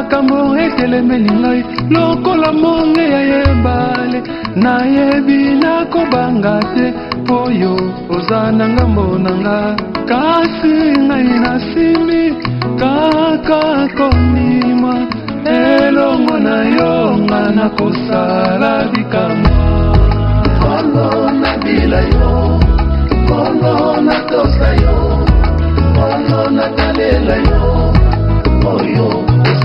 makambo etelemeli ngai lokola monge ya yebale nayebi nakobanga te oyo oza na ngambo na nga kasi ngai nasimbi kaka kondima elongo na yo nga nakosala likamwa kono nabila yo kono natosa yo kono natalela yo oyo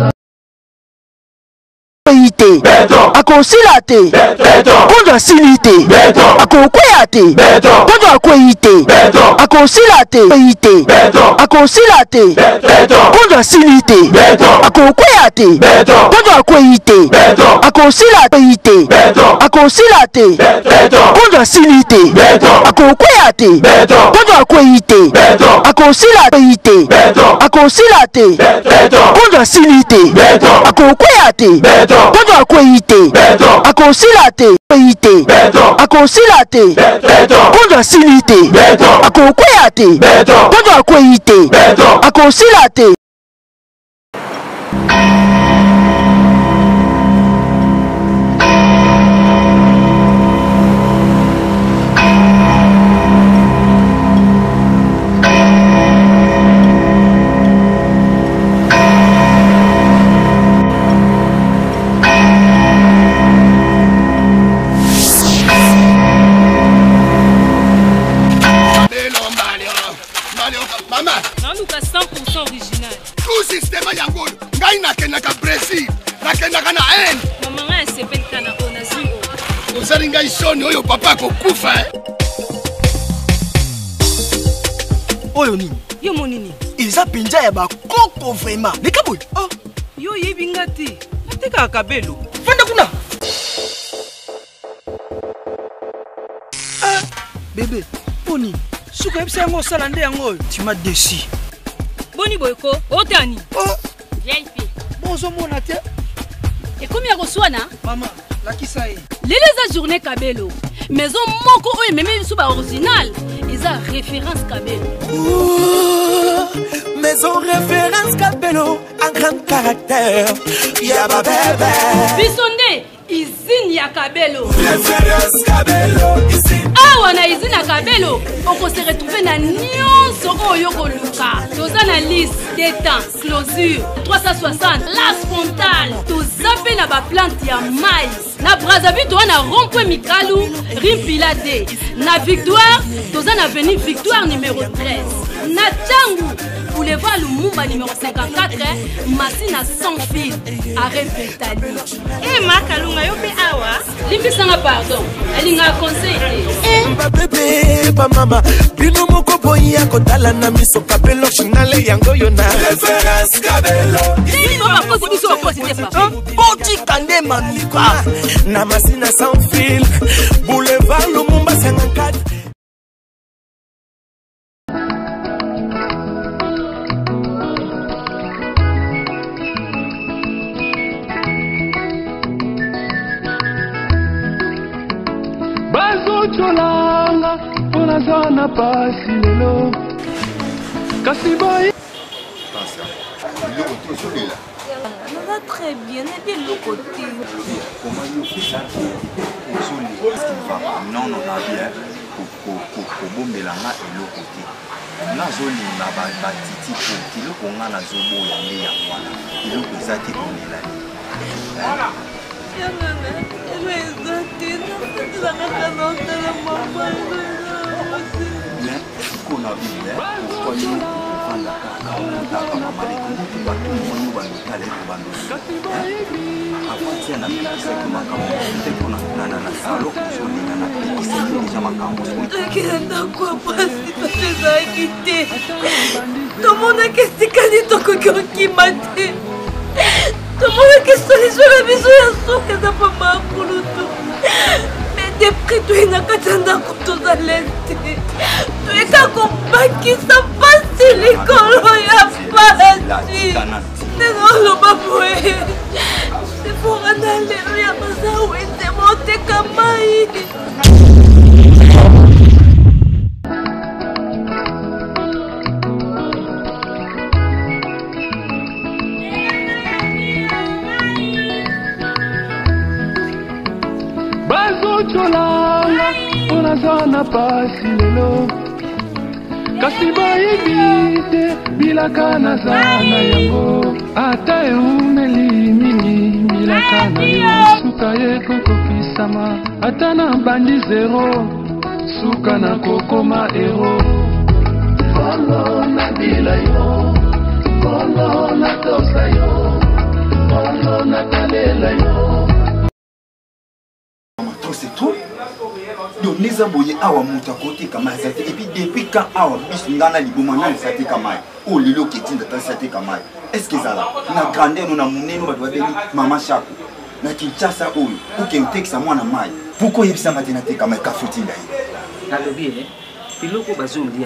akosila te kondo asili te akokwea te kondo akwei te akosila te akosila te kondo asili te akokwea te kondo akwei te akosila te akosila te kondo asili te akokwea te kondo akwei te akosila te akosila te kondo asili te akokwea te kondo akwei te akosila te akosila te kondo asili te akokwea te kondo akwei te akosila te oyo papa kokufa oyo nini yo monini eza pinja ya bakoko vraiment leka boy oh yo yebinga te nateka kabelo fanda kuna bébé poni suka yebisa yango osala nde yango oyo tu m'as déçu boni boyko otani oh vieille fille bozomona te ekomi ya koswana mama lakisa ye lelo eza journée kabelo maison moko oyo ememi biso ba original eza référence kabelo maison référence kabelo en grand caractère ya ba bébé biso nde izine ya kabelo référence kabelo ici awa na izine ya kabelo okose retrouver na nyonso oyo koluka toza na liste d'état closure 360 las frontale toza mpe na baplante ya mai na Brazzaville toza na rond-point Mikalu Rimpila D na Victoire toza na avenue Victoire numéro 13 na Tchangu boulevard Lumumba numéro 54 Massina sans fil arrêt Betali makalunga yo pe awa limbisanga pardon alinga conseil ba bébé ba mama bino moko boyi akotala na miso kabelo chinale yango yo na référence kabelo bino bakosi biso bakosi te papa boti kande manuka na Massina sans fil boulevard Lumumba 54 Cholanga, on a zana pasi lelo. Kasiboy. On va très bien, et bien le côté. Comment il fait ça? Non, non, on a bien. Pour bomber-la-ma et le côté. Nazoli na ba titi pour kilo konga na zobo ya nde ya mwana. Kilo kozati konela. Voilà. Tomona que solution la biso ya soka za pama kulutu. Mais depuis tu ina katanda kutoza lente. Tu eka kubakisa pasi likolo ya pasi. Neno baboe. C'est pour aller ya mazawe te monte kamai. nazona pasi lelo kasi bayebi te bilaka naza na yango ata eumeli mingi bilaka na yo suka ye kokokisama ata na bandi zero suka na kokoma ero kolo na bila yo kolo na tosa yo kolo na talela yo. C'est tout. Donc les aboyés awa muta côté kama zate et puis depuis quand awa bis ngana libomana na zate kama o lilo ketinda ta zate kama est-ce que ça là na grandeur na muneno ba beli mama shako na Kinshasa oyo uke utekisa mwana mai pourquoi yebisa matina te kama ka futinda yi na lobi biloko bazolia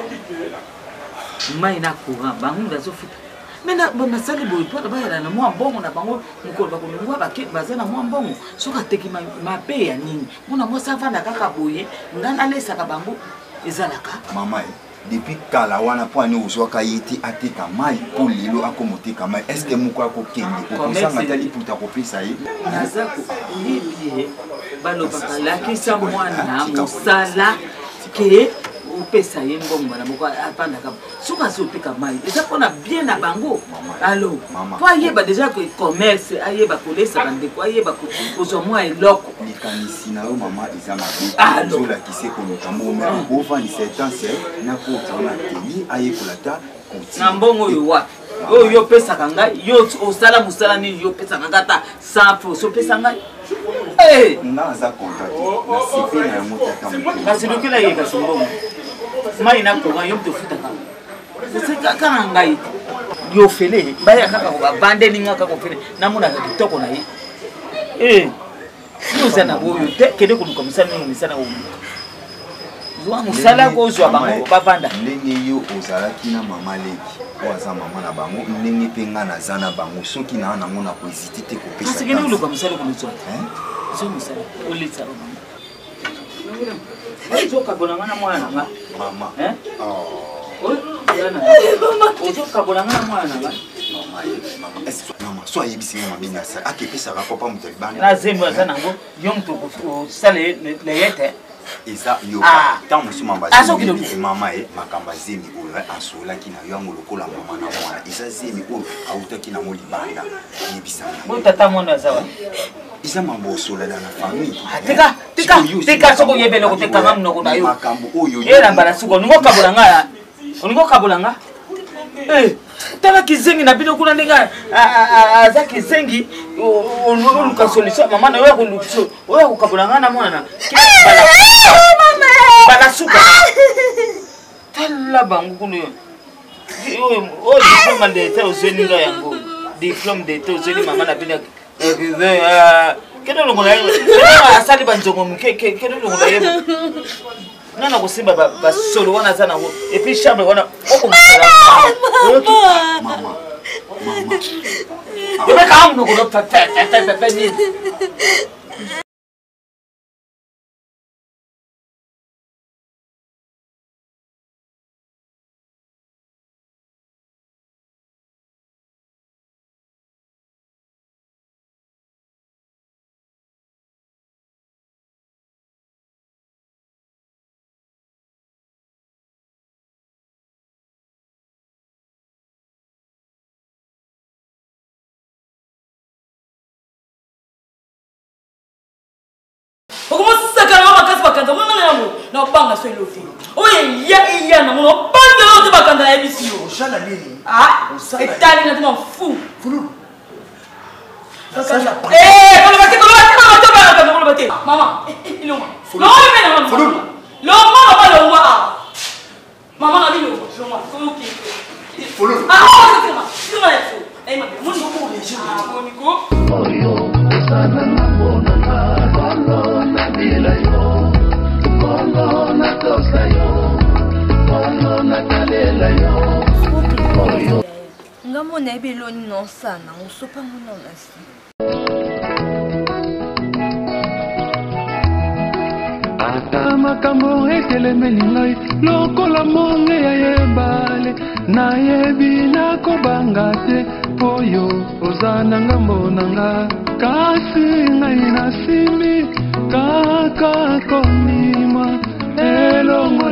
mai na courant bangu ndazofuta mena bona sali boy po ba na mwa mbongo na bango mukolo bakolongwa baketi bazana mwa mbongo soka teki mabe ya nini mona mwa savana kaka boye ngana lesaka bango ezalaka mama depuis kala wana po ani uzwaka yiti ateka mai po lelo akomoteka mai est-ce que muko akokende okosanga tali puta kopesa ye nazako libi balobaka lakisa mwana musala ke upesa ye mbongo bana boko apanda ka suka sopika mai eza pona bien na bango allo po ayeba déjà que commerce ayeba kolesa bandeko ayeba kozwa mwa eloko likanisi na yo mama eza mabe zola kise konokambo mais bova ni sentence na kota na teli ayekolata na mbongo yo wa yo pesa kanga yo osala musala ni yo pesa kanga ta 100 so pesa ngai naza contact na sipe na motata kasi dokela ye kasi mbongo mai na courant yo mtofuta kanga c'est kana ngai yo fele baya kaka ko bande ninga kaka ko fele namuna ka kitoko na ye yo zana boyo te kede ko musala ni musala o zwa musala ko zwa bango babanda ndenge yo ozala kina mama leki waza mama na bango ndenge penga na zana bango soki na na mona ko hésiter te ko pesa kasi kene ulo ko musala ko nzwa zo musala o letsa bango zo ka bona ngana mwana nga mama mama so ayebisi nga mabini asala akepesaka papa moto libanda na zembo aza nango yo moto osala leyete eza yo ntango mosu mama ye makambo azemi oyo asolaki na yo yango lokola mama na mwana eza zemi oyo autaki nango libanda ayebisanga tata mondo aza wa eza mambo osolana na famille tika soko yebele kotekanga munoko na yo makambo oyo elambala suko oningo kabulanga tala kizengi na bino kuna ndinga aza kizengi oluka solution mama na yo kolukiso oyo kukabulanga na mwana bala suka tala bangu kuno o diplôme d'état ozweni nga yango diplôme d'état ozweni mama na bino kedo longo na yo asali banjongo muke kedo longo na yo nana kosimba ba solo wana zana ngo et puis chambre wana oko musala mama ebe ka amno ko pepe ni no banga so iloti oye ya na mo banga lo te bakanda na ebisi yo osala nini etali na tuma fu fulu kolo bate mama iloma lo me na mama fulu lo mama lo wa mama na bilo lo ma ko ki fulu sima ya fu ma mun ko le je ni ko oyo sana na bona kolo na bila yo kolo na tosa yo kolo na talela yo oyo ngamona ebeloni nosana usopa mona nasi ata makambo etelemeli ngai lokola monge ya yebale nayebi nakobanga te oyo oza na ngambo na nga kasi ngai nasimbi kaka konima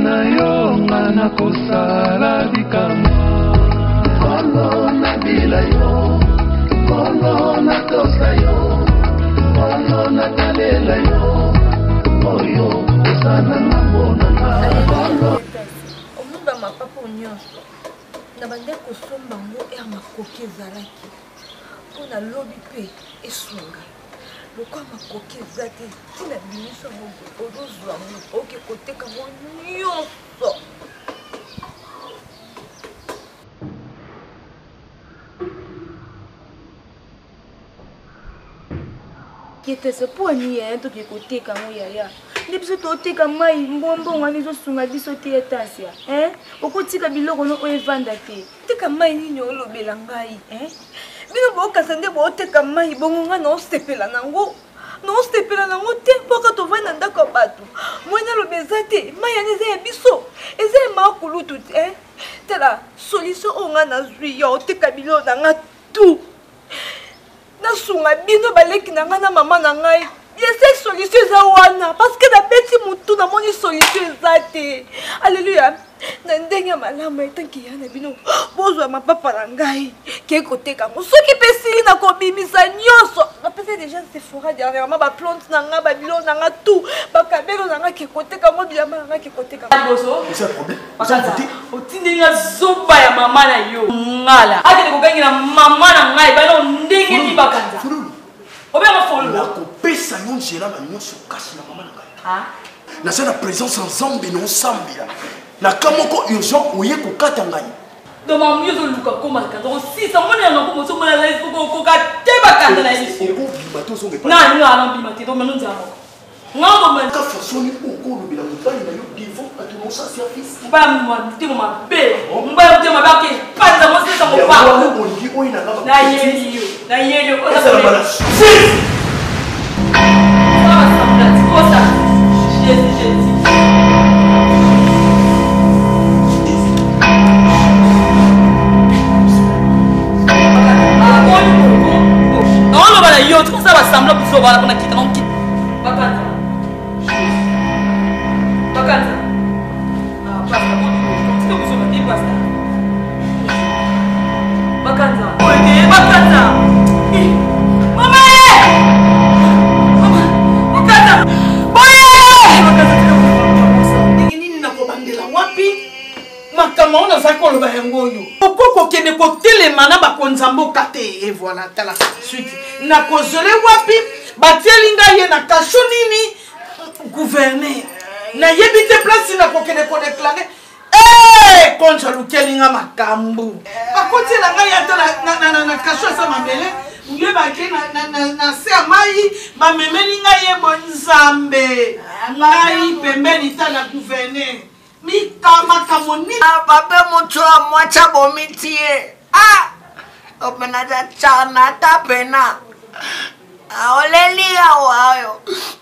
na yo nga nakosala likamwa kolo na bila yo kolo na tosa yo kolo na talela yo oyo osana na bonanga kolo omuba mapapa nyonso na bande kosomba ngo ya makoki ezalaki mpona lobi mpe esunga lokwa makoki eza te ntina bimiso yango ozozwa ngo oke koteka ngo nyonso kitese poni ya toki koteka ngo yaya nde biso toteka mai mbongo wana ezosunga biso te etansia okotika biloko no oyo evanda te teka mai nini olobela ngai bino bookasa nde booteka mai bongo nga naosepela nango te mpoka tovai na ndako ya bato moi naloba eza te mai yana eza ya biso eza ya makulutu te tala solution oyo nga nazwi ya oteka biloko na nga tu nasunga bino baleki na nga na mama na ngai ese solution eza wana parce que nabeti motu namoni solution eza te alleluya na ndenge ya malamu etanki ya na bino bozwa mapapa na ngai ke koteka ngo soki mpe sili na kobimisa nyonso bapesa deja Sephora dernièrement baplante na nga babilo na nga tout bakabelo na nga ke koteka ngo bilamba na nga ke koteka otindi nga zoba ya mama na yo ngala akende kokangela mama na ngai bano ndenge ni bakanza obenga folo nakopesa yo nzela na nyonso kasi na mama na ngai naza na présence ensemble nosambela na kamoko urgent oye kokata ngai do mamu yo zoluka komaka donc si ça mona na ko moso mona live ko ka te bakanda na émission okobima to zonge na ni ala mbima te do mano nzamo ngoko man ka fasoni okolobela mobali na yo devant atonosa service mbaya mwanti mo mabe mbaya mte mabake panza mo sesa mo pa olingi oyo na ngaba na yeli o ça va la yo tu ça va sembler pour sauver la quitte non quitte bakanza pasta bon tu te besoin de pasta bakanza oye bakanza mama bakanza boye nini na kobandela wapi makama ona zakolo ba yangoyo okoko kende ko telema na bakonza mboka te et voilà tala suite na kozole wapi batielinga ye na kasho nini gouverner na yebite place na kokende ko déclarer kontra lukelinga makambu bakotiela ngai ata na kasho sa mabele ngue bake na se mai bamemeli ngai ye bonzambe ngai pembeni ta na gouverner mikama kamoni babe mutu amwacha bomitie opena cha chana tapena olelia wayo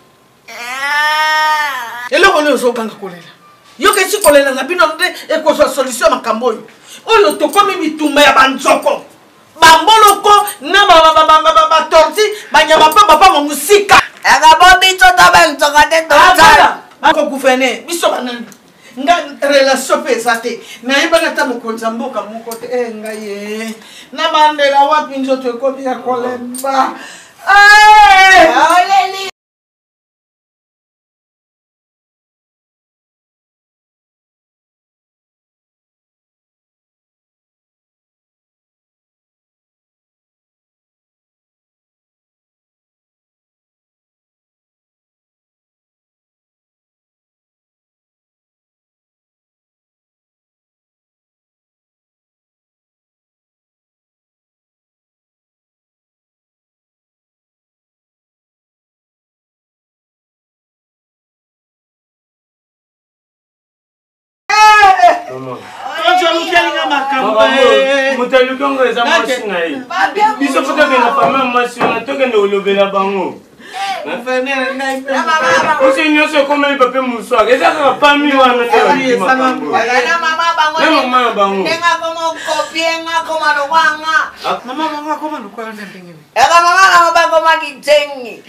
eloko leo zokanga kolela yo kesi kolela na bino nde ekozwa solution makambo oyo tokomi bitumba ya banzoko bamboloko na batorti banyama pa bapa momusika akabobito tabenzoka te totala bako gouverner biso banani nga relation pe eza te nayebana ata mokonzi ya mboka moko te ngai ye na bandela wapi nzoto ekomi ya kolemba Mutalukongo eza mwasi na ye. Biso foto ke na famille mwasi na toke ndo olobela bango. Osi nyonso komeli pape muswa. Eza ka famille wana te wa makambo. Na mama bango. Na mama bango. Nenga komo kopie nga koma lwanga. Mama bango koma lukwa ndengeni. Eka mama na bango makitengi.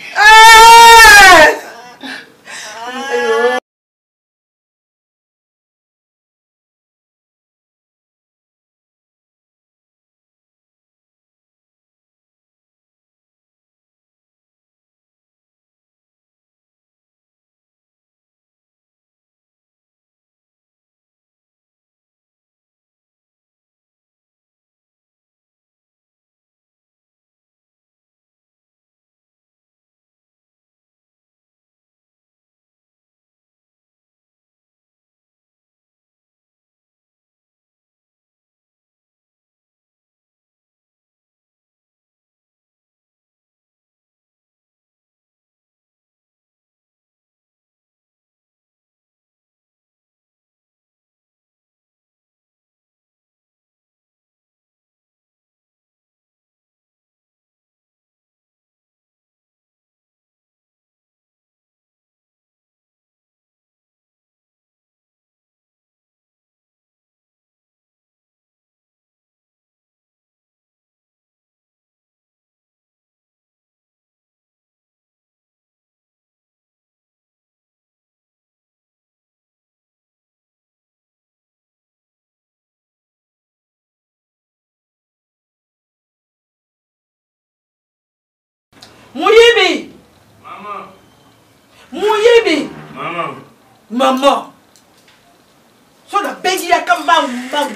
Maman. So la bengi ya kamba mbang.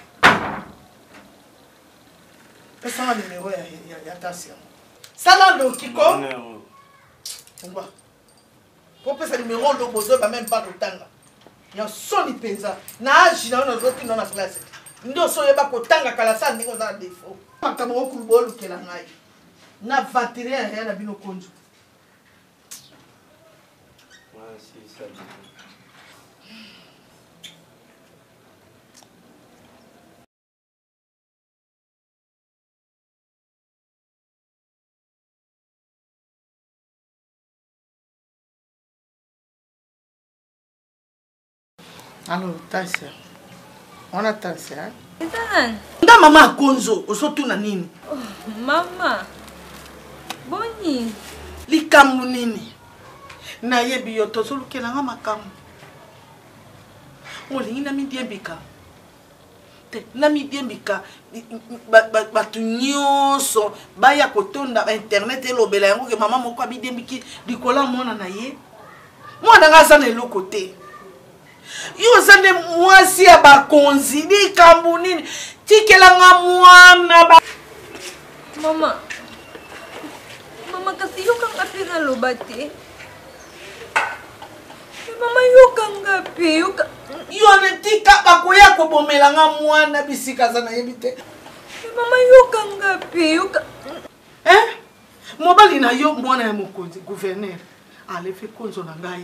Pesa na numéro ya Tassia. Sala ndo kiko. Ngwa. Pour pesa numéro ndo bozo ba même pas kotanga. Ya soni penza. Na agi na ona zoti na classe. Ndo so yeba kotanga kala sa ndingo za défaut. Makamoko kulubolu kela ngai. Na vatire ya na bino konjo. Alors, Tassia. On a Tassia. Nda mama akonzo, osotuna nini? Oh, mama. Boni. Likambu nini? Na yebi yo tozolukela nga makamu. Olingi na midiembika. Te na midiembika batu nyonso baya kotonda internet elobela yango ke mama moko abidiembiki likola mwana na ye. Mwana nga za na eloko te. Yo zande mwasi ya bakonzi likambu nini? Tikela nga mwana ba. Mama. Mama kasi yoka ngapi na lobate. Mama yoka ngapi yoka. Yo ne tika bakoya ko bomela nga mwana bisika za na yebite. Mama yoka ngapi yoka. Mobali na yo mwana ya mokonzi gouverneur. Ale fe konzo na ngai.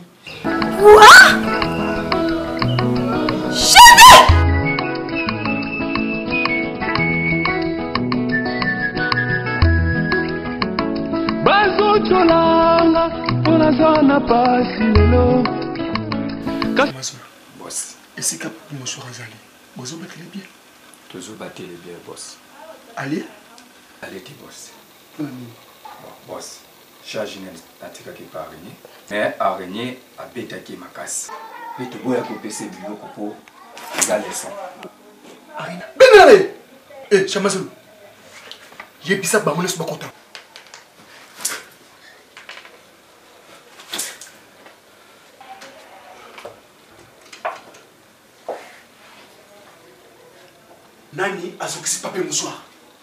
Chérie! Bazocholanga pona zana pasi lelo. Boss, est-ce que monsieur Razali, vous avez battu les biens? Toujours battu les biens, boss. Allez? Allez, boss. Bon, boss, charge n'a tika qui pas araignée. Mais araignée a bêta qui ma casse. Mais tu vois à couper ces bureaux pour égaler ça. Benale! Eh, Chamazou. J'ai dit ça, bah, on laisse pas content. Nani azokisi papier mouchoir?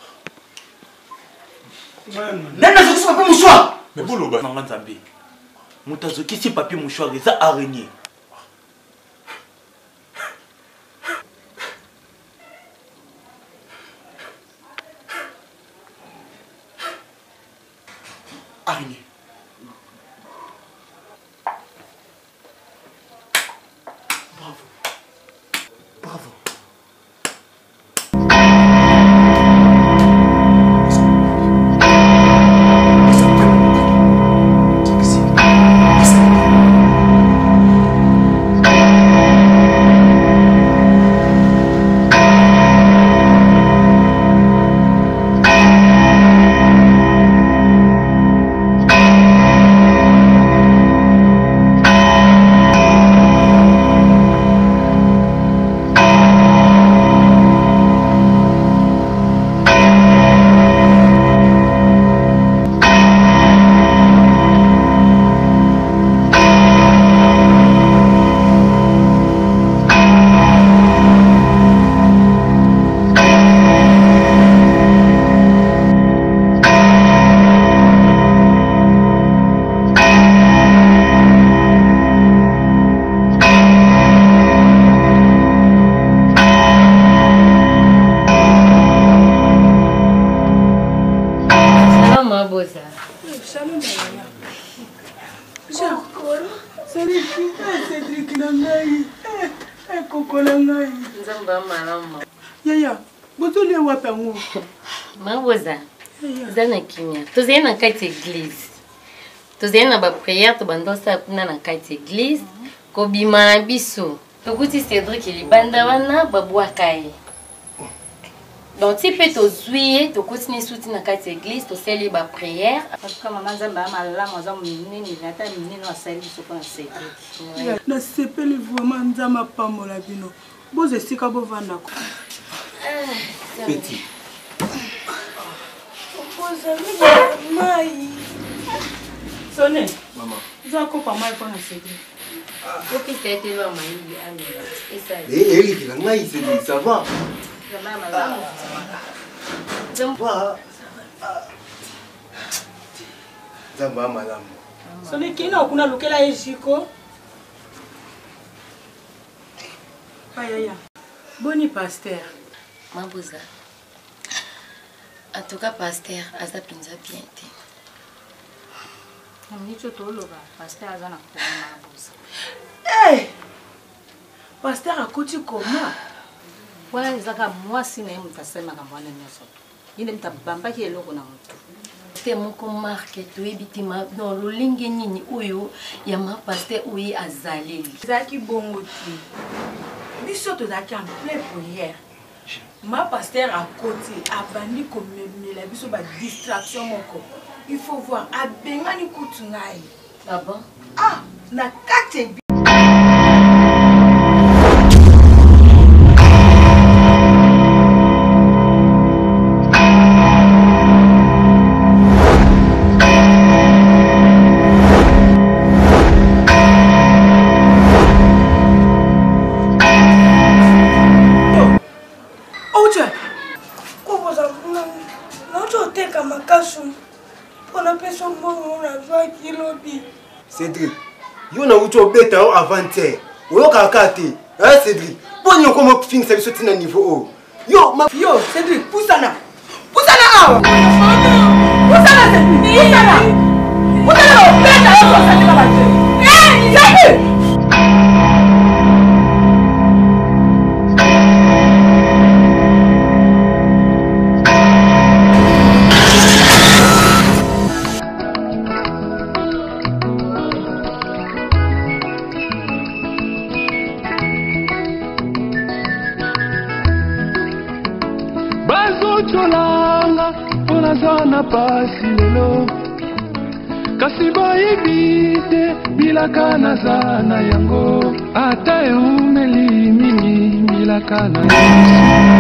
Nani azokisi papier mouchoir? Mais vous l'avez dit, Nzambe. Moutazokisi papier mouchoir, les araignées. Araignée. Bravo. Bravo. Cédric Nangai. Coco Nangai. Nzamba malama. Yaya, botole wapi ngo? Maboza. Zana kimia. Tozena kati église. Tozena ba prière to bandosa kuna na kati église. Kobima na biso. Tokuti Cédric libanda wana babwa kai. Donc si peut tozuie to continue souti na kati église to seli ba prière. Parce que maman Nzamba malama za munini nata munini wa sali biso kwa Cédric. Na sepeli vraiment Nzamba pamola bino. Boze sika bovanda ko. Petit. Mai. Sonné. Maman. Zako pa mai kwa na Cédric. Ok, tu as été loin, Maïli. Et ça. Et Eric, ça va. Zamba malamu. Sone kina kuna lukela ejiko. Ayaya. Boni pasteur. Mabuza. En tout cas, pasteur, aza pinza bien te. Nicho toloba, pasteur aza na kwa mabuza. Eh! Pasteur akoti koma. Wana zaka mwasi na yemu tasema kambwana nyoso. Yine mtabamba kieloko na mtu. Te moko marque to ebitima dans lo linge nini oyo ya ma pasteur oyi azaleli. Zaki bongo ti. Biso to zaki en plein prière. Ma pasteur à côté abandi comme la biso ba distraction moko. Il faut voir abengani kutungai. Ah bon? Ah, na kate Cédric, yo na ucho beta o avant-hier. Oyo kakate. Hein Cédric? Bonne comment finir ça sur un niveau. Yo Cédric, poussana. Poussana awa. Poussana Cédric. Poussana. Poussana o beta o so ça va battre. Eh, Cédric. Bazocholanga mpona zana pasi lelo kasi bayebi te bilaka naza na yango ata eumeli mingi bilaka na yango